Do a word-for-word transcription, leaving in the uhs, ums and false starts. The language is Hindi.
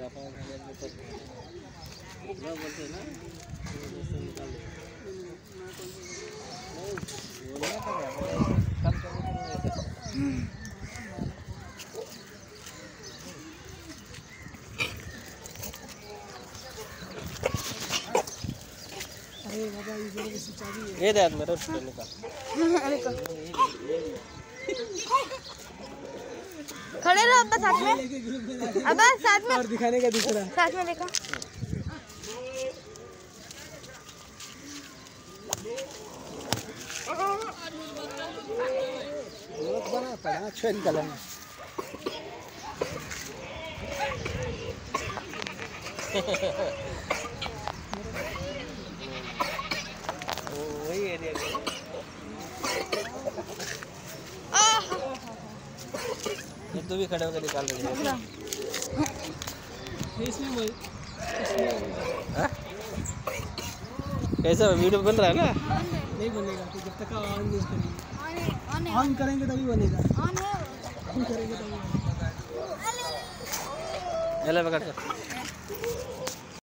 बोलते ना निकाल ये दे मेरे का खड़े रहो अब्बा साथ में, अब्बा साथ में और दिखाने का दूसरा साथ में देखो। बना पड़ा छेन कलम वही एरिया तो भी खड़े होकर निकाल रहे हैं इसमें वही कैसा वीडियो बन रहा है ना? नहीं बनेगा तो जब तक ऑन नहीं करेंगे ऑन करेंगे तभी बनेगा ऑन करेंगे तभी पकड़